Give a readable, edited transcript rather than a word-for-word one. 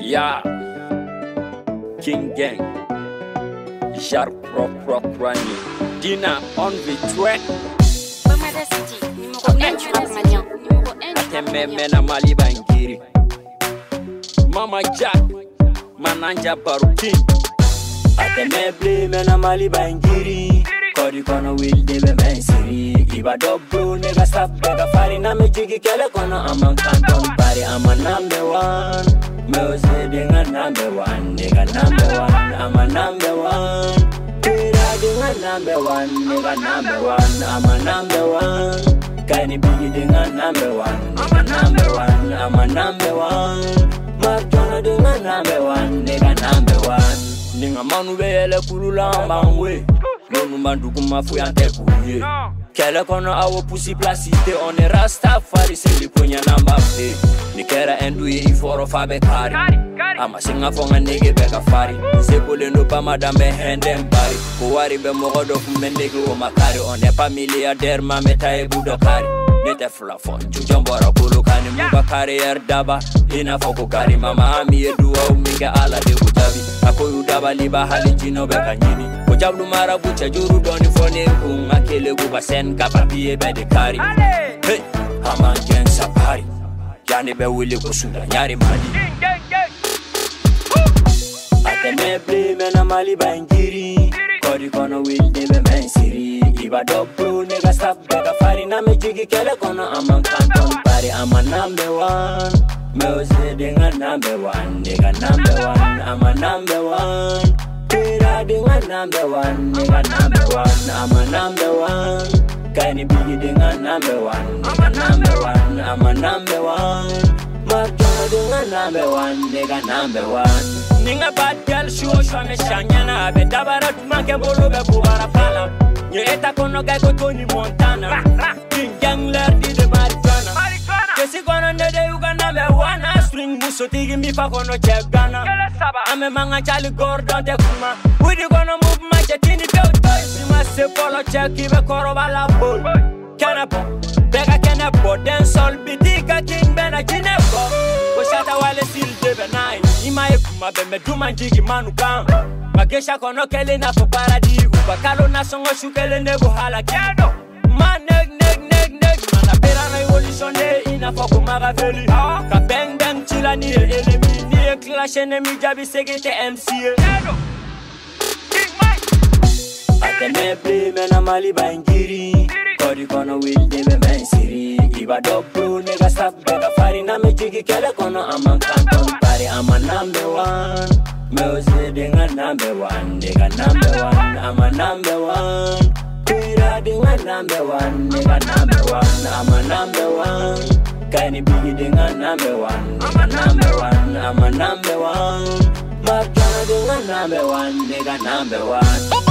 Yeah, King Gang, Jar Pro Rani, Dina on the track. Bamada City, numéro 1 du rap malien. Numéro 1 du rap malien. Mena Mali Bangiri, Mama Jack, Mananja Barukin. Ateme play Mena Mali Bangiri. Kodi kono will debe mensiri. Iba double nigga stop bega fari na me jigi kele kono amang kanton pari. I'm a number one. Music dinga number one. Nigga number one. I'm a number one. Pira dinga number one. Nigga number one. I'm a number one. Kaini bigi dinga number one. Nigga number one. I'm a number one. Mark Jono dinga number one. Nigga number one. Ninga manu beyele kulula mbangwe. Nonu mandugu mafu yante kuye. Kele kono awo pussy placité. On est Rastafari c'est liponya namba fe. Nikera endu ye iforo fabe kari. Ama singa fonga nege beka fari. Sepole no pa madame hende mbari. Kuwari be mogodo kumendege o makari. On est pas milliardaire ma meta e budokari. Nete flafon jujombora kulukani muba carrière daba. Ina foko kari mama ami eduwa umiga ala de utabi. Ako udaba liba hali jino beka nyini. Jablu mara bucha juru doni fone unga kele guba sen kapapiye bede kari. Hey, haman gen sapari. Jani be wili kusunda nyari mali. Ateme play mena mali bangiri. Kodi kono will debe mensiri. Iba double nigga stop bega fari na me jigi kele kono amang kanton pari. I'm a number one. Music dinga number one. Nigga number one. I'm a number one. Pira dinga number one, nigga number one. I'm a number one. Kaini bigi dinga number one, nigga number one. I'm a number one. Mark Jono dinga number one, nigga number one. Ninga bad girl show me shanyana. Be dabara tumake bolo be kubara pala. Nye eta kono gai ko Tony Montana. King Gang lerdi de marijuana. Kesi kono nede yuga number one. String muso tigi mi fa kono check gana. Ame manga chali Gordon te kuma. Widi kono move my chetini belt toy. Sima se polo check ibe koro bala bol. Kenepo, bega kenepo. Den sol bitika King bena jinepo. Koshata wale sil debe nine. Ima e kuma be me duma njigi manu kam. Magesha kono kele na fo paradis. Ubakalo na songo shukele nebo hala kedo. Man neg. Mana pera na evolutione ina fo kumaga veli. Ka bang bang chila ni enemy. Ni clash enemy jabi segete MCA. Ateme play mena mali bangiri. Kodi kono will debe mensiri. Iba double nigga stop bega fari na me jigi kele kono amang kanton pari. I'm a number one. Music dinga number one. Nigga number one. I'm a number one. Pira dinga number one. Nigga number one. I'm a number one. Kaini bigi dinga number one. Nigga number one. I'm a number one. Mark Jono dinga number one. Nigga number one.